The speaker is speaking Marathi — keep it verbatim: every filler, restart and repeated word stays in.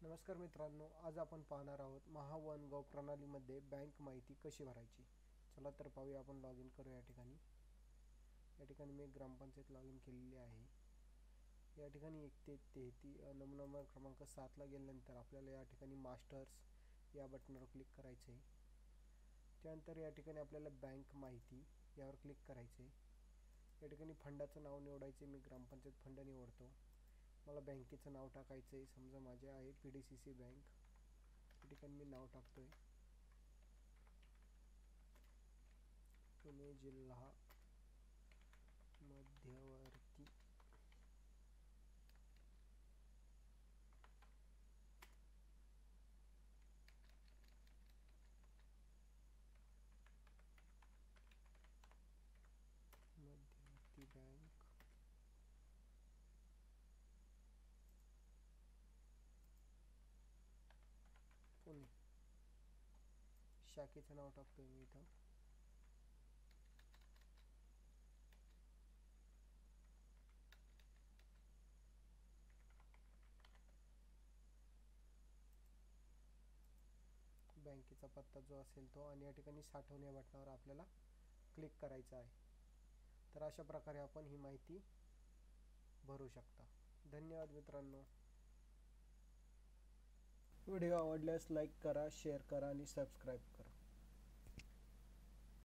नमस्कार मित्रांनो, आज आपण पाहणार आहोत महावनगव प्रणालीमध्ये बँक माहिती कशी भरायची। चला तर पाहूया। आपण लॉग इन करू। या ठिकाणी या ठिकाणी मी ग्रामपंचायत लॉग इन केलेली आहे। या ठिकाणी एक ते तेहतीस नंबर क्रमांक सात ला गेल्यानंतर आपल्याला या ठिकाणी मास्टर्स या बटनावर क्लिक करायचे आहे। त्यानंतर या ठिकाणी आपल्याला बँक माहिती यावर क्लिक करायचे आहे। या ठिकाणी फंडाचं नाव निवडायचे। मी ग्रामपंचायत फंड निवडतो। मला बँकेचं नाव टाकायचं आहे। समजा माझे आहे P D C C bank. या ठिकाणी मी नाव टाकतोय पुणे जिल्हा मध्यवर्ती मध्यवर्ती बँक पुणे। शाखेचं नाव टाकतोय मी इथं। बँकेचा पत्ता जो असेल तो, आणि या ठिकाणी साठवण या बटनावर आपल्याला क्लिक करायचं आहे। तर अशा प्रकारे आपण ही माहिती भरू शकता। धन्यवाद मित्रांनो। व्हिडिओ आवडल्यास लाईक करा, शेअर करा आणि सबस्क्राईब